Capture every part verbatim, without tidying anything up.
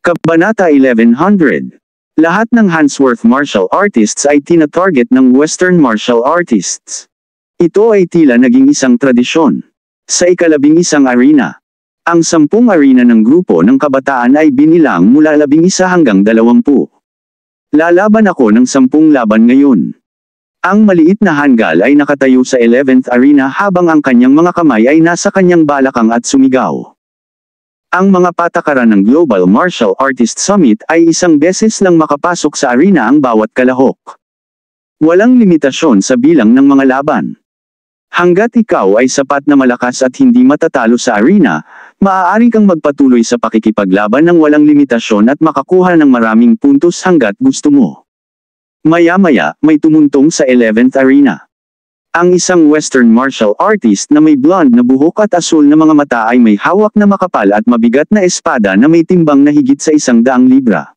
Kabanata eleven hundred. Lahat ng Handsworth martial artists ay tina-target ng Western martial artists. Ito ay tila naging isang tradisyon. Sa ikalabing isang arena, ang sampung arena ng grupo ng kabataan ay binilang mula labing isa hanggang dalawampu. Lalaban ako ng sampung laban ngayon. Ang maliit na hanggal ay nakatayo sa eleventh arena habang ang kanyang mga kamay ay nasa kanyang balakang at sumigaw. Ang mga patakaran ng Global Martial Artist Summit ay isang beses lang makapasok sa arena ang bawat kalahok. Walang limitasyon sa bilang ng mga laban. Hanggat ikaw ay sapat na malakas at hindi matatalo sa arena, maaari kang magpatuloy sa pakikipaglaban ng walang limitasyon at makakuha ng maraming puntos hanggat gusto mo. Maya-maya, may tumuntong sa eleventh arena. Ang isang Western martial artist na may blonde na buhok at asul na mga mata ay may hawak na makapal at mabigat na espada na may timbang na higit sa isang daang libra.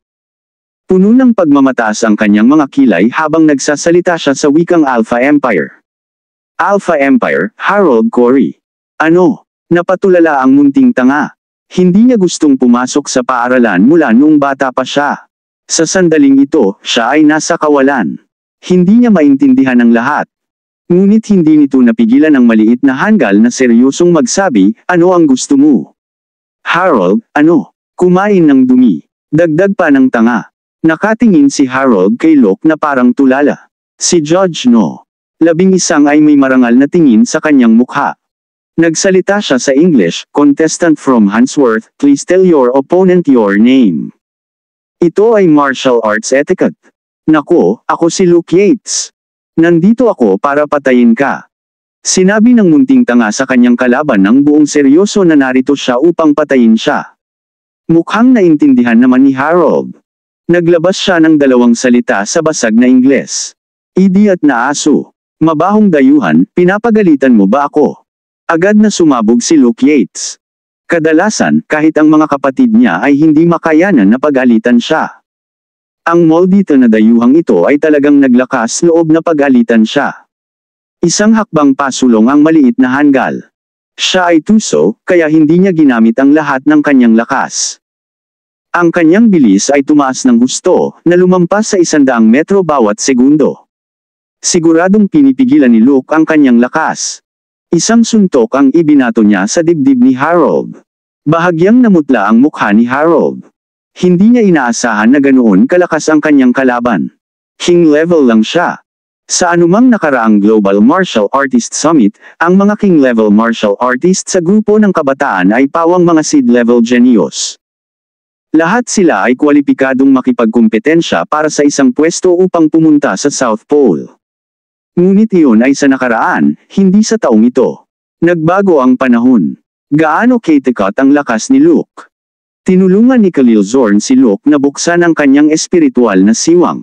Puno ng pagmamataas ang kanyang mga kilay habang nagsasalita siya sa wikang Alpha Empire. Alpha Empire, Harold Corey. Ano? Napatulala ang munting tanga. Hindi niya gustong pumasok sa paaralan mula noong bata pa siya. Sa sandaling ito, siya ay nasa kawalan. Hindi niya maintindihan ang lahat. Ngunit hindi nito napigilan ang maliit na hanggal na seryosong magsabi, ano ang gusto mo? Harold, ano? Kumain ng dumi. Dagdag pa ng tanga. Nakatingin si Harold kay Locke na parang tulala. Si Judge No. Labing isang ay may marangal na tingin sa kanyang mukha. Nagsalita siya sa English, contestant from Handsworth, please tell your opponent your name. Ito ay martial arts etiquette. Nako, ako si Luke Yates. Nandito ako para patayin ka. Sinabi ng munting tanga sa kanyang kalaban ng buong seryoso na narito siya upang patayin siya. Mukhang naintindihan naman ni Harold. Naglabas siya ng dalawang salita sa basag na Ingles. Idiot na aso. Mabahong dayuhan, pinapagalitan mo ba ako? Agad na sumabog si Luke Yates. Kadalasan, kahit ang mga kapatid niya ay hindi makayanan na pagalitan siya. Ang moldito na dayuhang ito ay talagang naglakas loob na pag-alitan siya. Isang hakbang pasulong ang maliit na hanggal. Siya ay tuso, kaya hindi niya ginamit ang lahat ng kanyang lakas. Ang kanyang bilis ay tumaas ng husto, na lumampas sa isandaang metro bawat segundo. Siguradong pinipigilan ni Luke ang kanyang lakas. Isang suntok ang ibinato niya sa dibdib ni Harold. Bahagyang namutla ang mukha ni Harold. Hindi niya inaasahan na ganoon kalakas ang kanyang kalaban. King level lang siya. Sa anumang nakaraang Global Martial Artist Summit, ang mga king level martial artists sa grupo ng kabataan ay pawang mga seed level genius. Lahat sila ay kwalipikadong makipagkumpetensya para sa isang pwesto upang pumunta sa South Pole. Ngunit iyon ay sa nakaraan, hindi sa taong ito. Nagbago ang panahon. Gaano katikat ang lakas ni Luke? Tinulungan ni Khalil Zorn si Luke na buksan ang kanyang espiritual na siwang.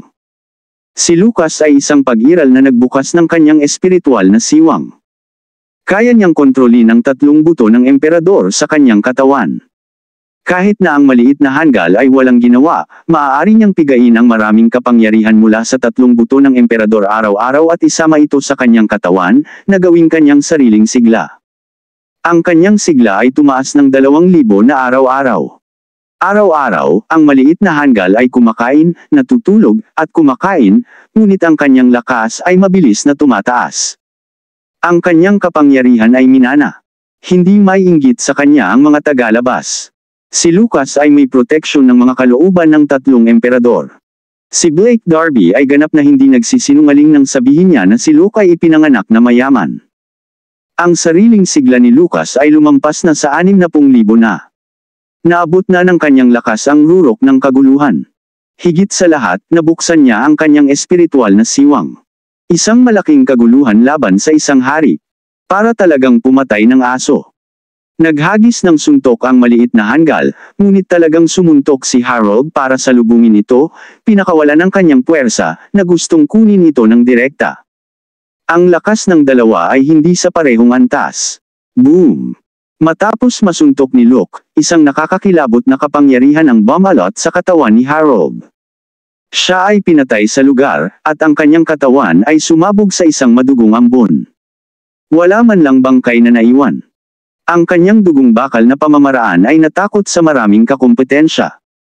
Si Lucas ay isang pag-iral na nagbukas ng kanyang espiritual na siwang. Kaya niyang kontrolin ang tatlong buto ng emperador sa kanyang katawan. Kahit na ang maliit na hanggal ay walang ginawa, maaari niyang pigain ang maraming kapangyarihan mula sa tatlong buto ng emperador araw-araw at isama ito sa kanyang katawan, na gawing kanyang sariling sigla. Ang kanyang sigla ay tumaas ng dalawang libo na araw-araw. Araw-araw, ang maliit na hanggal ay kumakain, natutulog, at kumakain, ngunit ang kanyang lakas ay mabilis na tumataas. Ang kanyang kapangyarihan ay minana. Hindi may inggit sa kanya ang mga tagalabas. Si Lucas ay may proteksyon ng mga kalooban ng tatlong emperador. Si Blake Darby ay ganap na hindi nagsisinungaling nang sabihin niya na si Luke ay ipinanganak na mayaman. Ang sariling sigla ni Lucas ay lumampas na sa anim na pung libo na. Naabot na ng kanyang lakas ang rurok ng kaguluhan. Higit sa lahat, nabuksan niya ang kanyang espiritual na siwang. Isang malaking kaguluhan laban sa isang hari. Para talagang pumatay ng aso. Naghagis ng suntok ang maliit na hanggal, ngunit talagang sumuntok si Harold para salubungin ito, pinakawalan ng kanyang puwersa, na gustong kunin ito ng direkta. Ang lakas ng dalawa ay hindi sa parehong antas. Boom! Matapos masuntok ni Luke, isang nakakakilabot na kapangyarihan ang bumalot sa katawan ni Harold. Siya ay pinatay sa lugar, at ang kanyang katawan ay sumabog sa isang madugong ambon. Wala man lang bangkay na naiwan. Ang kanyang dugong bakal na pamamaraan ay natakot sa maraming kakumpetensya.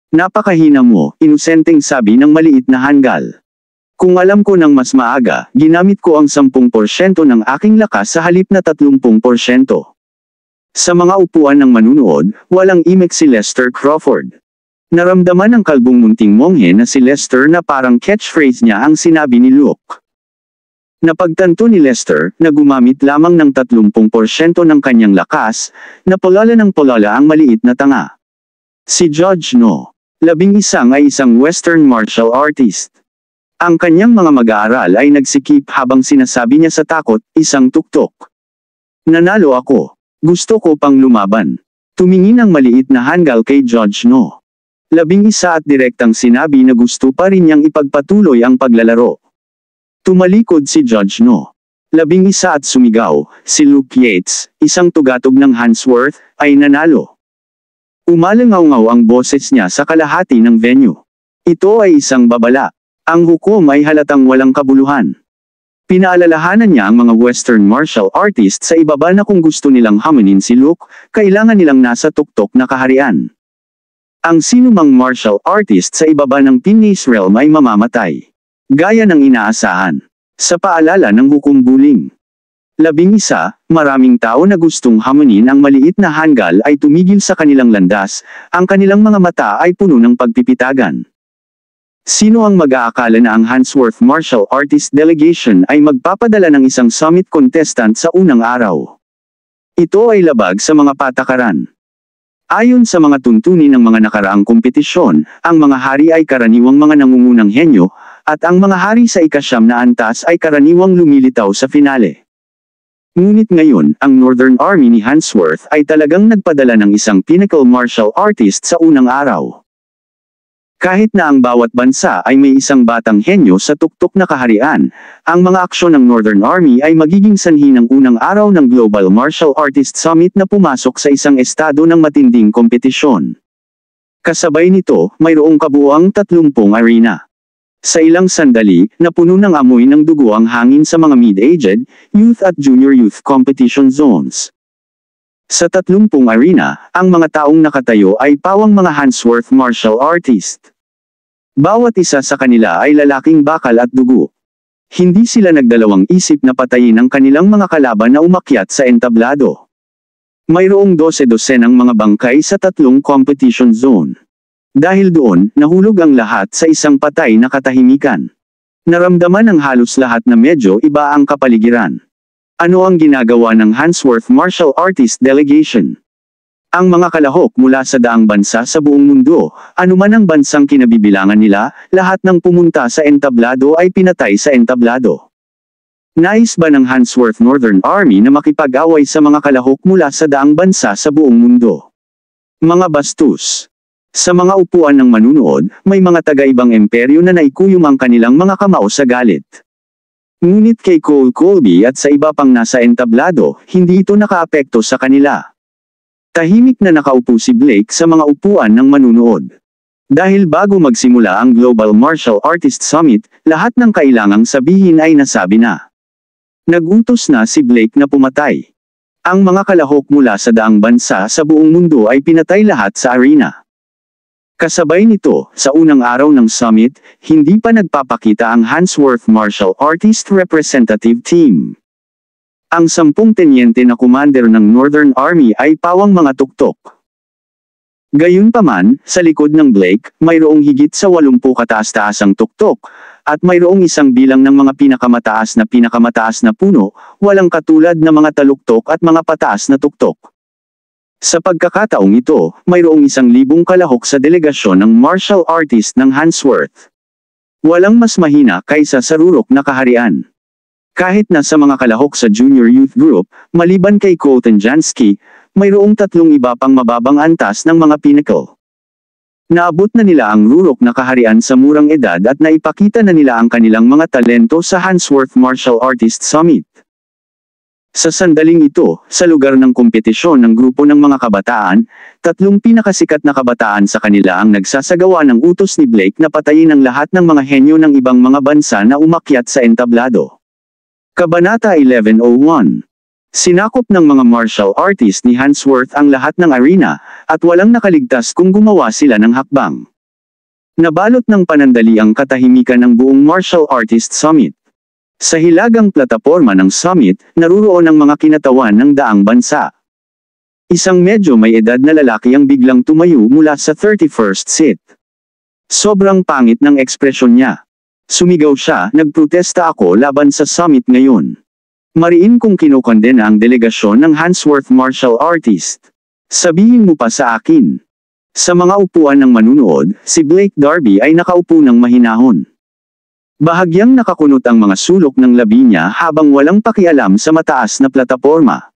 Napakahina mo, inusenteng sabi ng maliit na Hangul. Kung alam ko ng mas maaga, ginamit ko ang sampung porsyento ng aking lakas sa halip na tatlumpung porsyento. Sa mga upuan ng manunood, walang imek si Lester Crawford. Naramdaman ng kalbong munting monghe na si Lester na parang catchphrase niya ang sinabi ni Luke. Napagtanto ni Lester na gumamit lamang ng tatlumpung porsyento ng kanyang lakas, na polala ng polala ang maliit na tanga. Si Judge No. Labing isang ay isang Western martial artist. Ang kanyang mga mag-aaral ay nagsikip habang sinasabi niya sa takot, isang tuktok. Nanalo ako. Gusto ko pang lumaban. Tumingin ang maliit na Hangul kay Judge No. Labing isa at direktang sinabi na gusto pa rin niyang ipagpatuloy ang paglalaro. Tumalikod si Judge No. Labing isa at sumigaw, si Luke Yates, isang tugatog ng Hansworth, ay nanalo. Umalangaw-ngaw ang boses niya sa kalahati ng venue. Ito ay isang babala. Ang hukom ay halatang walang kabuluhan. Pinaalalahanan niya ang mga Western martial artists sa ibaba na kung gusto nilang hamunin si Luke, kailangan nilang nasa tuktok na kaharian. Ang sinumang martial artist sa ibaba ng Pinese realm ay mamamatay. Gaya ng inaasahan. Sa paalala ng hukom buling. Labing isa, maraming tao na gustong hamunin ang maliit na Hangul ay tumigil sa kanilang landas, ang kanilang mga mata ay puno ng pagpipitagan. Sino ang mag-aakala na ang Hansworth Martial Artist Delegation ay magpapadala ng isang summit contestant sa unang araw? Ito ay labag sa mga patakaran. Ayon sa mga tuntunin ng mga nakaraang kompetisyon, ang mga hari ay karaniwang mga nangungunang henyo, at ang mga hari sa ikasyam na antas ay karaniwang lumilitaw sa finale. Ngunit ngayon, ang Northern Army ni Hansworth ay talagang nagpadala ng isang pinnacle martial artist sa unang araw. Kahit na ang bawat bansa ay may isang batang henyo sa tuktok na kaharian, ang mga aksyon ng Northern Army ay magiging sanhi ng unang araw ng Global Martial Artist Summit na pumasok sa isang estado ng matinding kompetisyon. Kasabay nito, mayroong kabuuang tatlumpung arena. Sa ilang sandali, napuno ng amoy ng dugo ang hangin sa mga mid-aged, youth at junior youth competition zones. Sa tatlumpung arena, ang mga taong nakatayo ay pawang mga Hansworth martial artist. Bawat isa sa kanila ay lalaking bakal at dugo. Hindi sila nagdalawang isip na patayin ang kanilang mga kalaban na umakyat sa entablado. Mayroong dose-dosenang mga bangkay sa tatlong competition zone. Dahil doon, nahulog ang lahat sa isang patay na katahimikan. Naramdaman ng halos lahat na medyo iba ang kapaligiran. Ano ang ginagawa ng Hansworth Martial Artist Delegation? Ang mga kalahok mula sa daang bansa sa buong mundo, anuman ang bansang kinabibilangan nila, lahat ng pumunta sa entablado ay pinatay sa entablado. Nais ba ng Hansworth Northern Army na makipag-away sa mga kalahok mula sa daang bansa sa buong mundo? Mga bastos. Sa mga upuan ng manunood, may mga taga-ibang imperyo na naikuyom ang kanilang mga kamao sa galit. Ngunit kay Cole Colby at sa iba pang nasa entablado, hindi ito nakaapekto sa kanila. Tahimik na nakaupo si Blake sa mga upuan ng manunood. Dahil bago magsimula ang Global Martial Artist Summit, lahat ng kailangang sabihin ay nasabi na. Nagutos na si Blake na pumatay. Ang mga kalahok mula sa daang bansa sa buong mundo ay pinatay lahat sa arena. Kasabay nito, sa unang araw ng summit, hindi pa nagpapakita ang Hansworth Martial Artist Representative Team. Ang sampung tenyente na commander ng Northern Army ay pawang mga tuktok. Gayunpaman, sa likod ng Blake, mayroong higit sa walumpu kataas-taasang tuktok, at mayroong isang bilang ng mga pinakamataas na pinakamataas na puno, walang katulad na mga taluktok at mga pataas na tuktok. Sa pagkakataong ito, mayroong isang libong kalahok sa delegasyon ng martial artist ng Hansworth. Walang mas mahina kaysa sa rurok na kaharian. Kahit na sa mga kalahok sa junior youth group, maliban kay Colton Jansky, mayroong tatlong iba pang mababang antas ng mga pinnacle. Naabot na nila ang rurok na kaharian sa murang edad at naipakita na nila ang kanilang mga talento sa Hansworth Martial Artist Summit. Sa sandaling ito, sa lugar ng kompetisyon ng grupo ng mga kabataan, tatlong pinakasikat na kabataan sa kanila ang nagsasagawa ng utos ni Blake na patayin ang lahat ng mga henyo ng ibang mga bansa na umakyat sa entablado. Kabanata eleven oh one. Sinakop ng mga martial artist ni Hansworth ang lahat ng arena, at walang nakaligtas kung gumawa sila ng hakbang. Nabalot ng panandali ang katahimikan ng buong martial artist summit. Sa hilagang plataporma ng summit, naruroon ang mga kinatawan ng daang bansa. Isang medyo may edad na lalaki ang biglang tumayo mula sa thirty-first seat. Sobrang pangit ng ekspresyon niya. Sumigaw siya, "Nagprotesta ako laban sa summit ngayon. Mariin kong kinokondena ang delegasyon ng Handsworth Martial Artist. Sabihin mo pa sa akin." Sa mga upuan ng manunood, si Blake Darby ay nakaupo ng mahinahon. Bahagyang nakakunot ang mga sulok ng labi niya habang walang pakialam sa mataas na plataporma.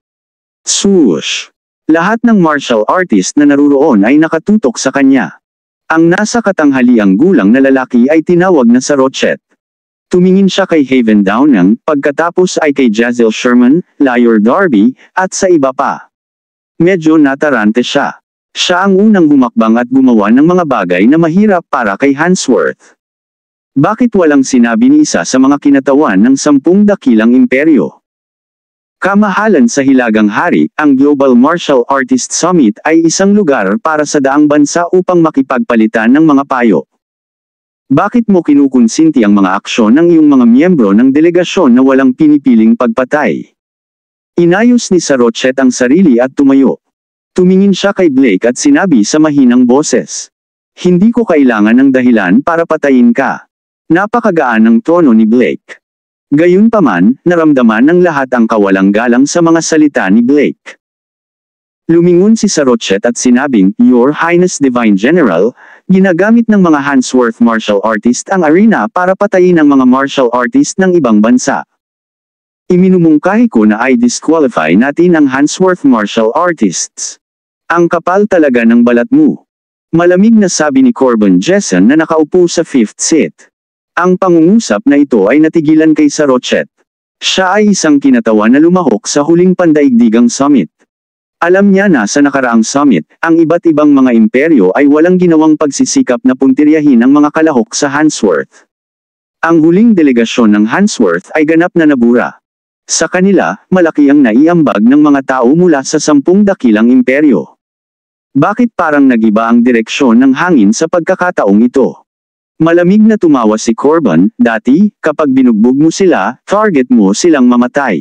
Swoosh! Lahat ng martial artist na naruroon ay nakatutok sa kanya. Ang nasa katanghaliang gulang na lalaki ay tinawag na sa Rochet. Tumingin siya kay Haven Downang, pagkatapos ay kay Jazelle Sherman, Lior Darby, at sa iba pa. Medyo natarante siya. Siya ang unang humakbang at gumawa ng mga bagay na mahirap para kay Handsworth. Bakit walang sinabi ni isa sa mga kinatawan ng sampung dakilang imperyo? Kamahalan sa Hilagang Hari, ang Global Martial Artist Summit ay isang lugar para sa daang bansa upang makipagpalitan ng mga payo. Bakit mo kinukonsinti ang mga aksyon ng iyong mga miyembro ng delegasyon na walang pinipiling pagpatay? Inayos ni Sarochet ang sarili at tumayo. Tumingin siya kay Blake at sinabi sa mahinang boses, "Hindi ko kailangan ng dahilan para patayin ka." Napakagaan ng tono ni Blake. Gayunpaman, naramdaman ng lahat ang kawalang galang sa mga salita ni Blake. Lumingon si Sarochet at sinabing, "Your Highness Divine General, ginagamit ng mga Handsworth martial artist ang arena para patayin ang mga martial artist ng ibang bansa. Iminumungkahi ko na ay disqualify natin ang Handsworth martial artists. Ang kapal talaga ng balat mo." Malamig na sabi ni Corbin Jessen na nakaupo sa fifth seat. Ang pangungusap na ito ay natigilan kay Sarochet. Siya ay isang kinatawan na lumahok sa huling pandaigdigang summit. Alam niya na sa nakaraang summit, ang iba't ibang mga imperyo ay walang ginawang pagsisikap na puntiryahin ang mga kalahok sa Handsworth. Ang huling delegasyon ng Handsworth ay ganap na nabura. Sa kanila, malaki ang naiambag ng mga tao mula sa sampung dakilang imperyo. Bakit parang nagiba ang direksyon ng hangin sa pagkakataong ito? Malamig na tumawa si Corbin, "Dati, kapag binugbog mo sila, target mo silang mamatay.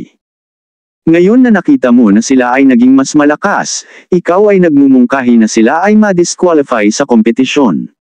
Ngayon na nakita mo na sila ay naging mas malakas, ikaw ay nagmumungkahi na sila ay ma-disqualify sa kompetisyon."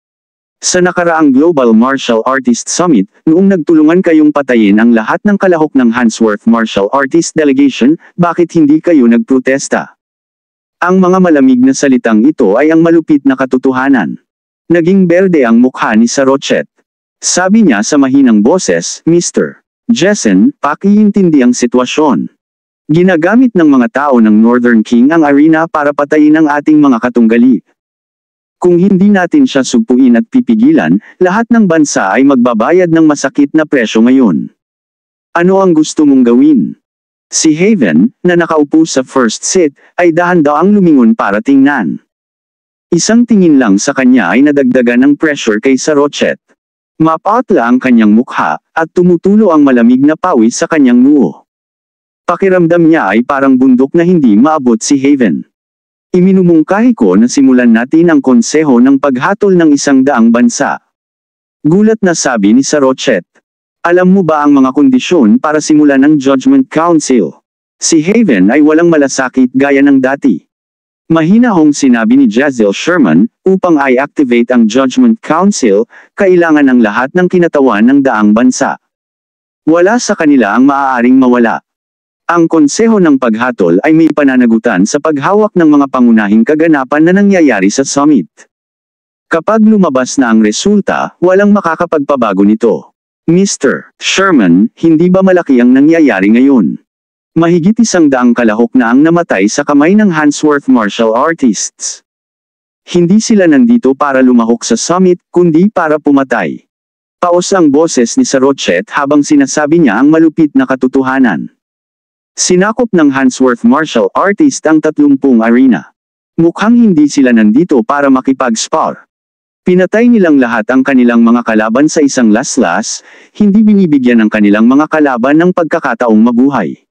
Sa nakaraang Global Martial Artist Summit, noong nagtulungan kayong patayin ang lahat ng kalahok ng Handsworth Martial Artist Delegation, bakit hindi kayo nagprotesta? Ang mga malamig na salitang ito ay ang malupit na katotohanan. Naging berde ang mukha ni Sarochet. Sabi niya sa mahinang boses, "Mister Jessen, pakiintindi ang sitwasyon. Ginagamit ng mga tao ng Northern King ang arena para patayin ang ating mga katunggali. Kung hindi natin siya sugpuin at pipigilan, lahat ng bansa ay magbabayad ng masakit na presyo ngayon. Ano ang gusto mong gawin?" Si Haven, na nakaupo sa first seat, ay dahan-daang lumingon para tingnan. Isang tingin lang sa kanya ay nadagdagan ng pressure kay Sarochet. Mapatla ang kanyang mukha, at tumutulo ang malamig na pawis sa kanyang noo. Pakiramdam niya ay parang bundok na hindi maabot si Haven. "Iminumungkahi ko na simulan natin ang konseho ng paghatol ng isang daang bansa." Gulat na sabi ni Sarochet. "Alam mo ba ang mga kondisyon para simulan ang Judgment Council?" Si Haven ay walang malasakit gaya ng dati. Mahinahong sinabi ni Jazelle Sherman, upang i-activate ang Judgment Council, kailangan ng lahat ng kinatawan ng daang bansa. Wala sa kanila ang maaaring mawala. Ang konseho ng paghatol ay may pananagutan sa paghawak ng mga pangunahing kaganapan na nangyayari sa summit. Kapag lumabas na ang resulta, walang makakapagpabago nito. Mister Sherman, hindi ba malaki ang nangyayari ngayon? Mahigit isang daang kalahok na ang namatay sa kamay ng Handsworth martial artists. Hindi sila nandito para lumahok sa summit, kundi para pumatay. Paos ang boses ni Sarochet habang sinasabi niya ang malupit na katotohanan. Sinakop ng Handsworth martial artist ang tatlumpung arena. Mukhang hindi sila nandito para makipag-spar. Pinatay nilang lahat ang kanilang mga kalaban sa isang laslas, hindi binibigyan ng kanilang mga kalaban ng pagkakataong mabuhay.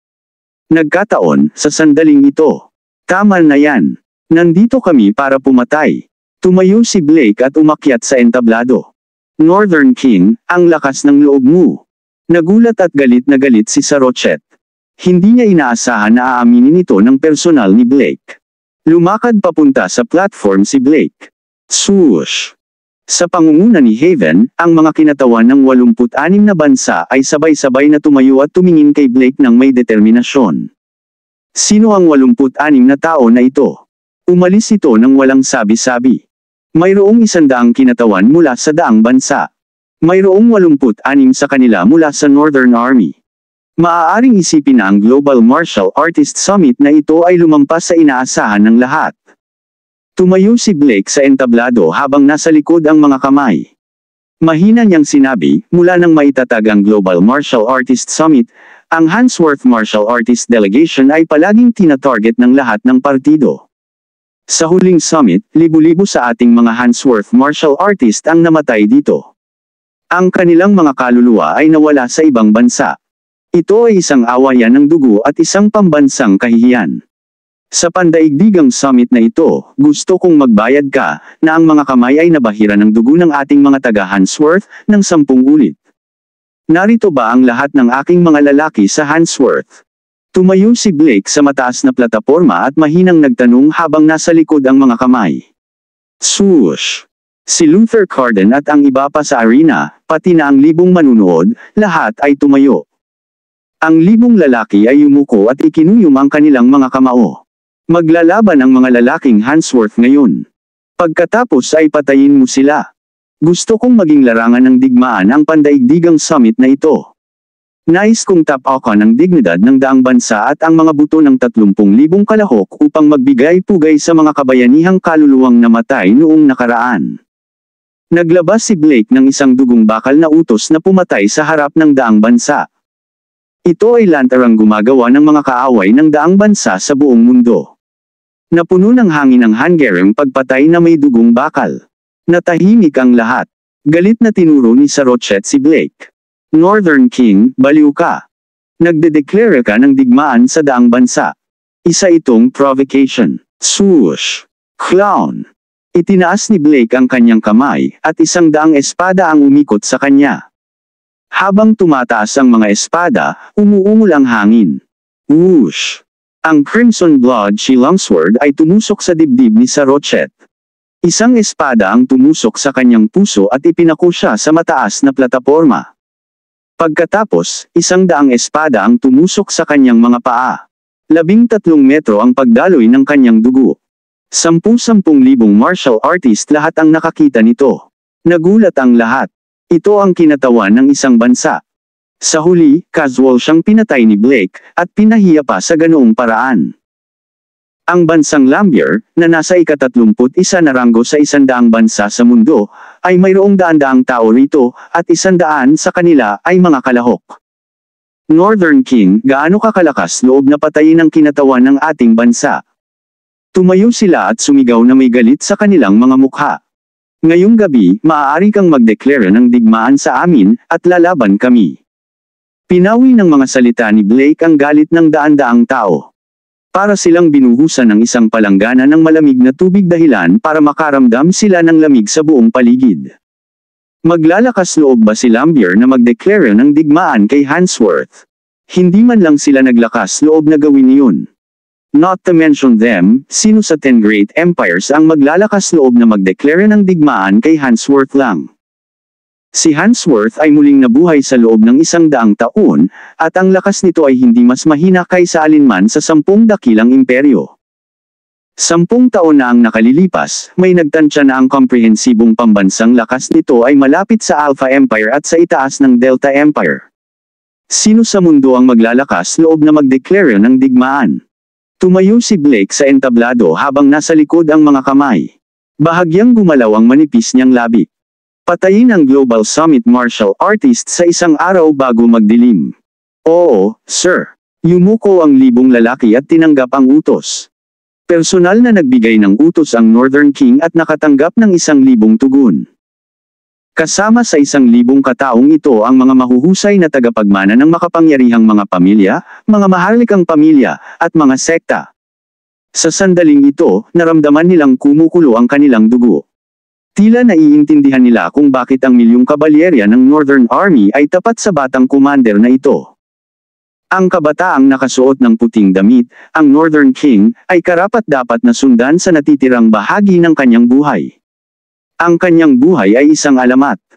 Nagkataon, sa sandaling ito. Tama na yan. Nandito kami para pumatay. Tumayo si Blake at umakyat sa entablado. Northern King, ang lakas ng loob mo. Nagulat at galit na galit si Sarochet. Hindi niya inaasahan na aaminin ito ng personal ni Blake. Lumakad papunta sa platform si Blake. Swoosh! Sa pangunguna ni Haven, ang mga kinatawan ng walumpu't anim na bansa ay sabay-sabay na tumayo at tumingin kay Blake ng may determinasyon. Sino ang walumpu't anim na tao na ito? Umalis ito ng walang sabi-sabi. Mayroong isandaang kinatawan mula sa daang bansa. Mayroong walumpu't anim sa kanila mula sa Northern Army. Maaaring isipin na ang Global Martial Artists Summit na ito ay lumampas sa inaasahan ng lahat. Tumayo si Blake sa entablado habang nasa likod ang mga kamay. Mahina niyang sinabi, mula nang maitatag ang Global Martial Artists Summit, ang Handsworth Martial Artist Delegation ay palaging tina-target ng lahat ng partido. Sa huling summit, libu-libo sa ating mga Handsworth martial artist ang namatay dito. Ang kanilang mga kaluluwa ay nawala sa ibang bansa. Ito ay isang awayan ng dugo at isang pambansang kahihiyan. Sa pandaigdigang summit na ito, gusto kong magbayad ka, na ang mga kamay ay nabahira ng dugo ng ating mga taga-Handsworth, ng sampung ulit. Narito ba ang lahat ng aking mga lalaki sa Handsworth? Tumayo si Blake sa mataas na plataporma at mahinang nagtanong habang nasa likod ang mga kamay. Swoosh! Si Luther Carden at ang iba pa sa arena, pati na ang libong manunood, lahat ay tumayo. Ang libong lalaki ay yumuko at ikinuyom ang kanilang mga kamao. Maglalaban ang mga lalaking Handsworth ngayon. Pagkatapos ay patayin mo sila. Gusto kong maging larangan ng digmaan ang pandaigdigang summit na ito. Nais kong tapakan ang dignidad ng daang bansa at ang mga buto ng tatlumpung libong kalahok upang magbigay pugay sa mga kabayanihang kaluluwang namatay noong nakaraan. Naglabas si Blake ng isang dugong bakal na utos na pumatay sa harap ng daang bansa. Ito ay lantarang gumagawa ng mga kaaway ng daang bansa sa buong mundo. Napuno ng hangin ang Hungarian pagpatay na may dugong bakal. Natahimik ang lahat. Galit na tinuro ni Sarochet si Blake. Northern King, baliw ka. Nagdedeklara ka ng digmaan sa daang bansa. Isa itong provocation. Swoosh! Clown! Itinaas ni Blake ang kanyang kamay, at isang daang espada ang umikot sa kanya. Habang tumataas ang mga espada, umuungol ang hangin. Whoosh! Ang Crimson Blood Longsword ay tumusok sa dibdib ni Sarochet. Isang espada ang tumusok sa kanyang puso at ipinako siya sa mataas na plataporma. Pagkatapos, isang daang espada ang tumusok sa kanyang mga paa. Labing tatlong metro ang pagdaloy ng kanyang dugo. Sampu-sampung libong martial artist lahat ang nakakita nito. Nagulat ang lahat. Ito ang kinatawan ng isang bansa. Sa huli, casual siyang pinatay ni Blake, at pinahiya pa sa ganoong paraan. Ang bansang Lambier, na nasa ikatatlumput isa na ranggo sa isandaang bansa sa mundo, ay mayroong daan-daang tao rito, at isandaan sa kanila ay mga kalahok. Northern King, gaano kakalakas loob na patayin ang kinatawan ng ating bansa? Tumayo sila at sumigaw na may galit sa kanilang mga mukha. Ngayong gabi, maaari kang magdeklara ng digmaan sa amin, at lalaban kami. Pinawi ng mga salita ni Blake ang galit ng daan-daang tao. Para silang binuhusan ng isang palanggana ng malamig na tubig dahilan para makaramdam sila ng lamig sa buong paligid. Maglalakas loob ba si Lambier na magdeklara ng digmaan kay Handsworth? Hindi man lang sila naglakas loob na gawin iyon. Not to mention them, sino sa ten great empires ang maglalakas loob na magdeklara ng digmaan kay Handsworth lang? Si Handsworth ay muling nabuhay sa loob ng isang daang taon, at ang lakas nito ay hindi mas mahina kaysa alinman sa sampung dakilang imperyo. Sampung taon na ang nakalilipas, may nagtansya na ang komprehensibong pambansang lakas nito ay malapit sa Alpha Empire at sa itaas ng Delta Empire. Sino sa mundo ang maglalakas loob na magdeklara ng digmaan? Tumayo si Blake sa entablado habang nasa likod ang mga kamay. Bahagyang gumalaw ang manipis niyang labi. Patayin ang Global Summit Martial Artist sa isang araw bago magdilim. Oo, sir. Yumuko ang libong lalaki at tinanggap ang utos. Personal na nagbigay ng utos ang Northern King at nakatanggap ng isang libong tugon. Kasama sa isang libong kataong ito ang mga mahuhusay na tagapagmana ng makapangyarihang mga pamilya, mga maharlikang pamilya, at mga sekta. Sa sandaling ito, naramdaman nilang kumukulo ang kanilang dugo. Tila naiintindihan nila kung bakit ang milyong kabalyerya ng Northern Army ay tapat sa batang commander na ito. Ang kabataang nakasuot ng puting damit, ang Northern King, ay karapat-dapat na sundan sa natitirang bahagi ng kanyang buhay. Ang kanyang buhay ay isang alamat.